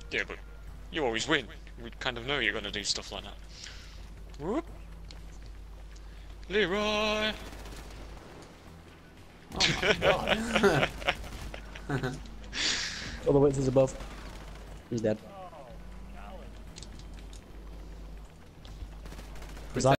Yeah, but you always win. We kind of know you're gonna do stuff like that. Whoop. Leroy! Oh my god. All the witnesses above. He's dead.